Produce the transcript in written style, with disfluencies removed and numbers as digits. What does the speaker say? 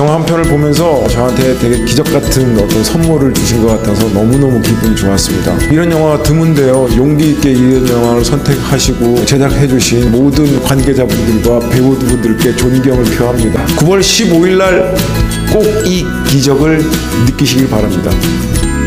영화 한 편을 보면서 저한테 되게 기적 같은 어떤 선물을 주신 것 같아서 너무너무 기분이 좋았습니다. 이런 영화가 드문데요. 용기 있게 이런 영화를 선택하시고 제작해 주신 모든 관계자분들과 배우분들께 존경을 표합니다. 9월 15일 날 꼭 이 기적을 느끼시길 바랍니다.